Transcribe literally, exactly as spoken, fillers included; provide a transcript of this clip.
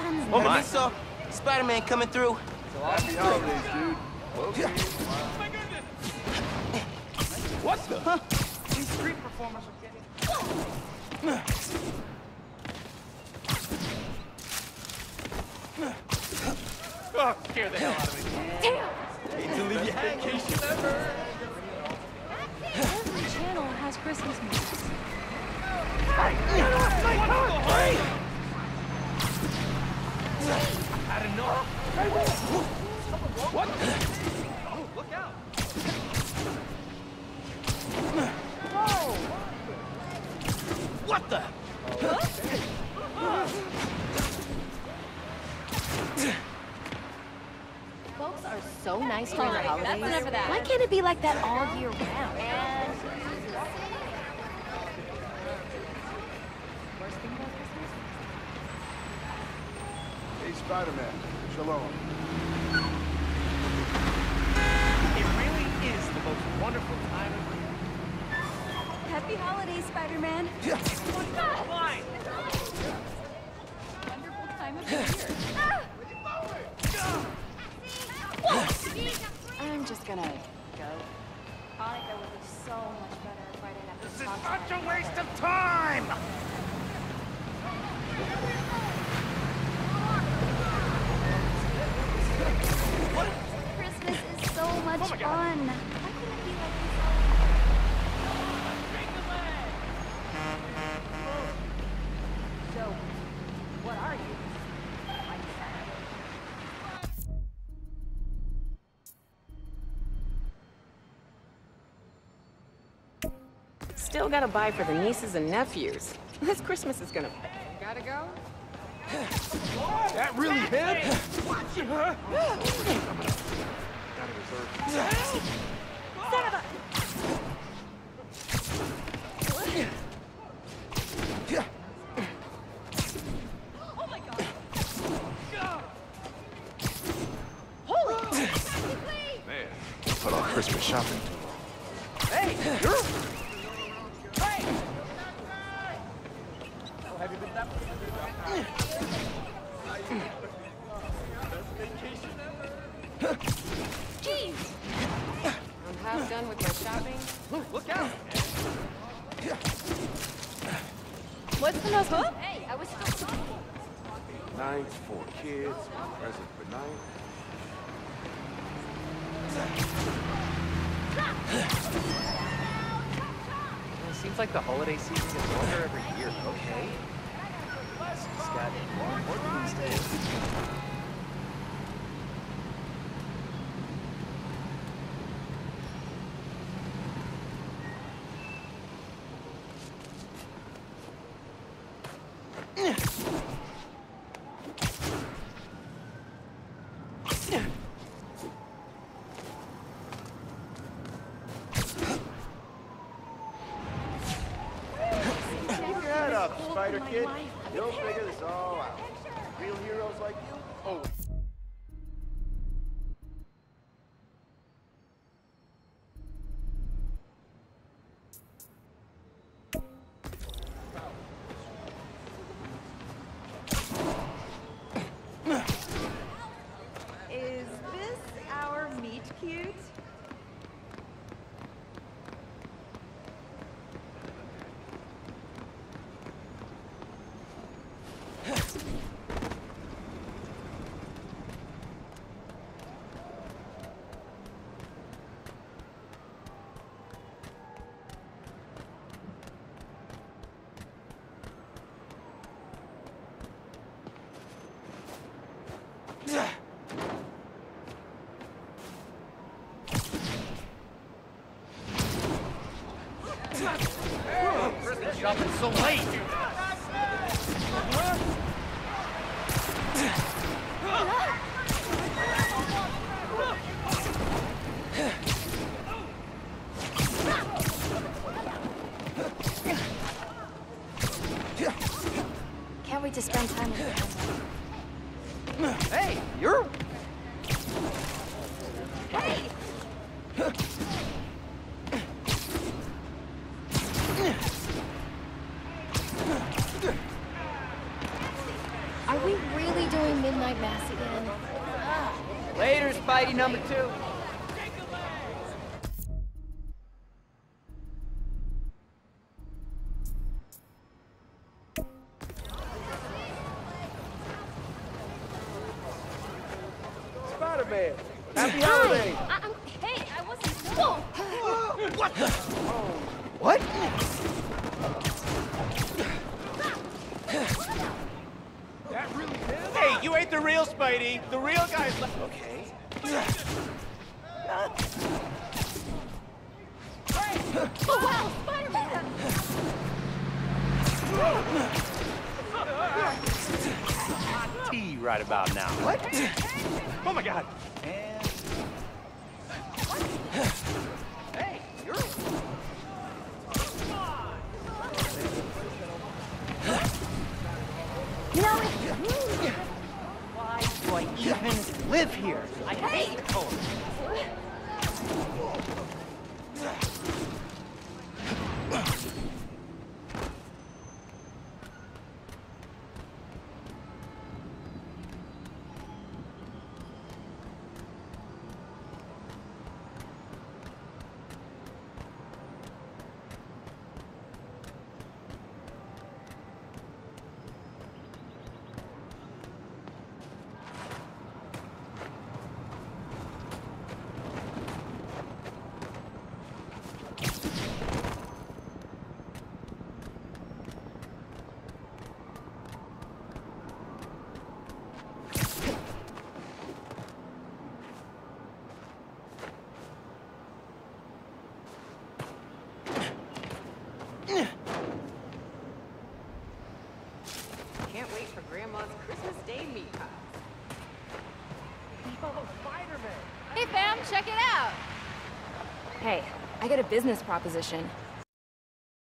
Oh my! So, Spider-Man coming through. Happy holidays, dude. Okay. My goodness! What the? Huh? These street performers are getting... Oh, scare the hell out of me. Damn! Hate to leave you hanging. Vacation ever! Every channel has Christmas movies. I don't know. What? Oh, look out! What the? Folks are so nice during the holidays. Why can't it be like that all year round? Worst thing about Christmas? Hey, Spider-Man. Shalom. It really is the most wonderful time of year. Happy holidays, Spider-Man. Fine! Wonderful time of year. I'm just gonna go. Hanukkah would be so much better if I didn't have to This is talk to such a anyone. waste of time! Christmas is so much Oh my God. fun. Why couldn't it be like this all year? So, what are you? I'm sad. Still gotta buy for the nieces and nephews. This Christmas is gonna... Gotta go? That really hit? Man, put on Christmas shopping. Hey, you're... Hey! Oh, have you been that Best vacation ever. Jeez! I'm half done with my shopping. Ooh, look out! What's the most? Huh? Hey, I was still talking. Night for kids, present for night. It seems like the holiday season gets longer every year. Okay. It's got more important these days. Shut up, Spider Kid. You'll figure this all out. Real heroes like you? Oh. Is this our meet cute? Christmas shopping so late! Can't wait to spend time with you. Hey, you're... Hey! Are we really doing Midnight Mass again? Later, Spidey number two. Spider-Man, happy Hi. holidays. I, I'm, hey, I wasn't. Whoa! What the? What? That really him? Hey, you ain't the real Spidey. The real guy's left. Okay. Oh wow, Spider-Man! Hot tea right about now. What? Oh my God. And... Hey, you're... You know, Why do I even live here? I hate Thor. Can't wait for Grandma's Christmas Day meat pies. hey fam, check it out. Hey, I got a business proposition.